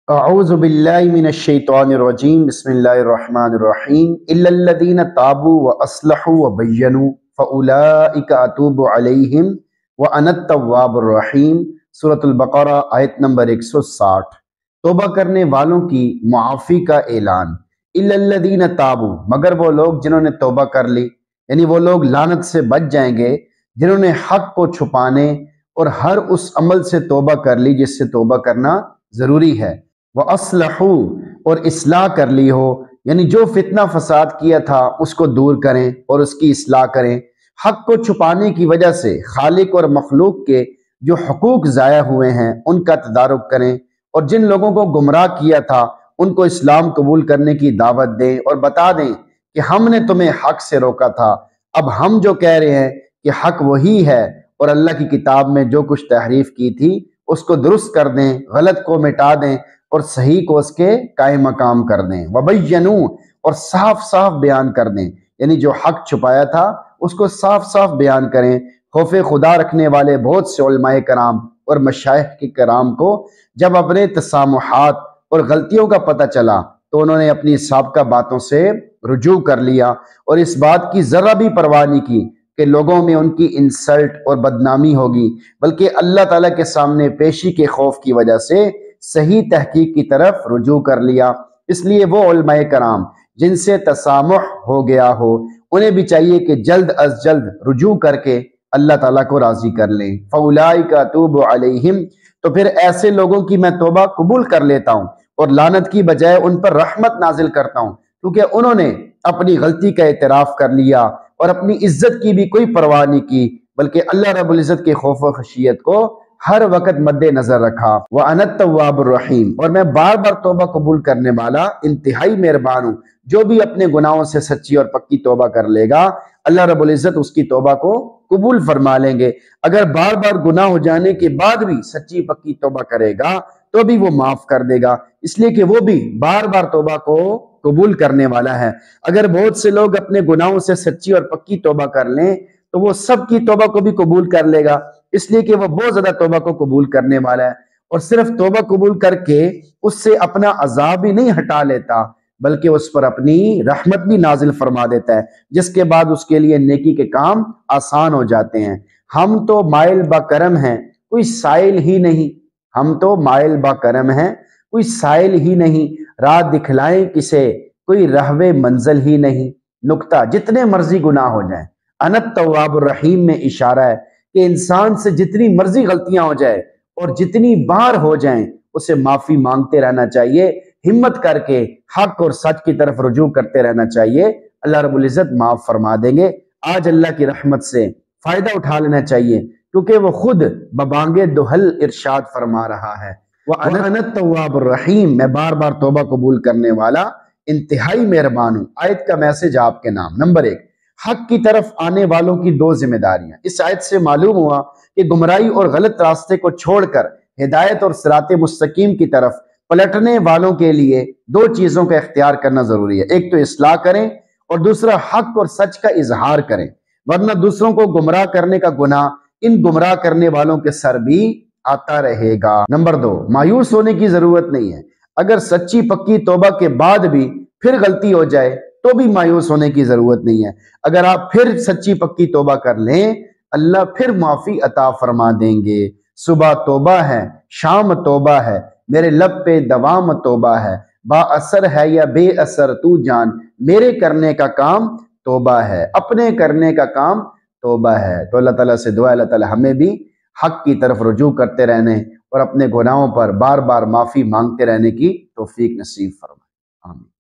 اعوذ باللہ من الشیطان الرجیم بسم اللہ الرحمن الرحیم الا الذین تابوا واصلحوا وبینوا فاولئک اتوب علیہم وانا التواب الرحیم۔ سورۃ البقرہ آیت نمبر 160۔ توبہ کرنے والوں کی معافی کا اعلان۔ الا الذین تابوا، مگر وہ لوگ جنہوں نے توبہ کر لی، یعنی وہ لوگ لعنت سے بچ جائیں گے جنہوں نے حق کو چھپانے اور ہر اس عمل سے توبہ کر لی جس سے توبہ کرنا ضروری ہے، وَأَصْلَحُوا، اور اصلاح کر لی ہو، یعنی جو فتنہ فساد کیا تھا اس کو دور کریں اور اس کی اصلاح کریں۔ حق کو چھپانے کی وجہ سے خالق اور مخلوق کے جو حقوق ضائع ہوئے ہیں ان کا تدارک کریں، اور جن لوگوں کو گمراہ کیا تھا ان کو اسلام قبول کرنے کی دعوت دیں اور بتا دیں کہ ہم نے تمہیں حق سے روکا تھا، اب ہم جو کہہ رہے ہیں کہ حق وہی ہے، اور اللہ کی کتاب میں جو کچھ تحریف کی تھی اس کو درست کر دیں، غلط کو مٹا دیں اور صحیح کو اس کے قائم مقام کر دیں۔ وَبَيَّنُوا، اور صاف صاف بیان کر دیں، یعنی جو حق چھپایا تھا اس کو صاف صاف بیان کریں۔ خوف خدا رکھنے والے بہت سے علماء کرام اور مشائخ کے کرام کو جب اپنے تسامحات اور غلطیوں کا پتہ چلا تو انہوں نے اپنی سابقہ باتوں سے رجوع کر لیا اور اس بات کی ذرہ بھی پرواہ نہیں کی کہ لوگوں میں ان کی انسلٹ اور بدنامی ہوگی، بلکہ اللہ تعالیٰ کے سامنے پیشی کے خوف کی وجہ سے صحیح تحقیق کی طرف رجوع کر لیا۔ اس لیے وہ علماء کرام جن سے تسامح ہو گیا ہو انہیں بھی چاہیے کہ جلد از جلد رجوع کر کے اللہ تعالیٰ کو راضی کر لیں۔ فَأُولَئِكَ أَتُوبُ عَلَيْهِمْ، تو پھر ایسے لوگوں کی میں توبہ قبول کر لیتا ہوں اور لعنت کی بجائے ان پر رحمت نازل کرتا ہوں، کیونکہ انہوں نے اپنی غلطی کا اعتراف کر لیا اور اپنی عزت کی بھی کوئی پرواہ نہیں کی، بلکہ اللہ رب العزت کے خوف و خشیت کو ہر وقت مد نظر رکھا۔ وَأَنَا التَّوَّابُ الرَّحِيمُ، اور میں بار بار توبہ قبول کرنے والا انتہائی مہربان ہوں۔ جو بھی اپنے گناہوں سے سچی اور پکی توبہ کر لے گا اللہ رب العزت اس کی توبہ کو قبول فرما لیں گے۔ اگر بار بار گناہ ہو جانے کے بعد بھی سچی پکی توبہ کرے گا تو بھی وہ معاف کر دے گا، اس لیے کہ وہ بھی بار بار توبہ کو قبول کرنے والا ہے۔ اگر بہت سے لوگ اپنے گناہوں سے سچی اور پکی توبہ کر لیں تو وہ سب کی توبہ کو بھی قبول کر لے گا، اس لیے کہ وہ بہت زیادہ توبہ کو قبول کرنے والا ہے۔ اور صرف توبہ قبول کر کے اس سے اپنا عذاب بھی نہیں ہٹا لیتا بلکہ اس پر اپنی رحمت بھی نازل فرما دیتا ہے، جس کے بعد اس کے لیے نیکی کے کام آسان ہو جاتے ہیں۔ ہم تو مائل با کرم ہیں، کوئی سائل ہی نہیں، ہم تو مائل با کرم ہیں، کوئی سائل ہی نہیں، راہ دکھلائیں کسے، کوئی رہوے منزل ہی نہیں۔ نکتہ، جتنے مرضی گناہ ہو جائیں، انا التواب الرحیم میں اشارہ ہے کہ انسان سے جتنی مرضی غلطیاں ہو جائے اور جتنی بار ہو جائیں اسے معافی مانگتے رہنا چاہیے، ہمت کر کے حق اور سچ کی طرف رجوع کرتے رہنا چاہیے، اللہ رب العزت معاف فرما دیں گے۔ آج اللہ کی رحمت سے فائدہ اٹھا لینا چاہیے کیونکہ وہ خود ببانگ دہل ارشاد فرما رہا ہے، وَأَنَا التَّوَّابُ الرَّحِيمُ، میں بار بار توبہ قبول کرنے والا انتہائی مہربان ہوں۔ آیت کا میسج آپ کے نام۔ نمبر 1، حق کی طرف آنے والوں کی 2 ذمہ داریاں۔ اس آیت سے معلوم ہوا کہ گمراہی اور غلط راستے کو چھوڑ کر ہدایت اور صراط مستقیم کی طرف پلٹنے والوں کے لیے 2 چیزوں کا اختیار کرنا ضروری ہے۔ ایک تو اصلاح کریں اور دوسرا حق اور سچ کا اظہار کریں، ورنہ دوسروں کو گمراہ کرنے کا گناہ ان گمراہ کرنے والوں کے سر بھی آتا رہے گا۔ نمبر 2، مایوس ہونے کی ضرورت نہیں ہے۔ اگر سچی پکی توبہ کے بعد بھی پھر غلطی ہو جائے تو بھی مایوس ہونے کی ضرورت نہیں ہے۔ اگر آپ پھر سچی پکی توبہ کر لیں اللہ پھر معافی عطا فرما دیں گے۔ صبح توبہ ہے، شام توبہ ہے، میرے لب پہ دوام توبہ ہے، با اثر ہے یا بے اثر تو جان، میرے کرنے کا کام توبہ ہے، اپنے کرنے کا کام توبہ ہے۔ تو اللہ تعالیٰ سے دعا ہے اللہ تعالیٰ ہمیں بھی حق کی طرف رجوع کرتے رہنے اور اپنے گناہوں پر بار بار معافی مانگتے رہنے کی توفیق نصیب فرمائے۔ آمین۔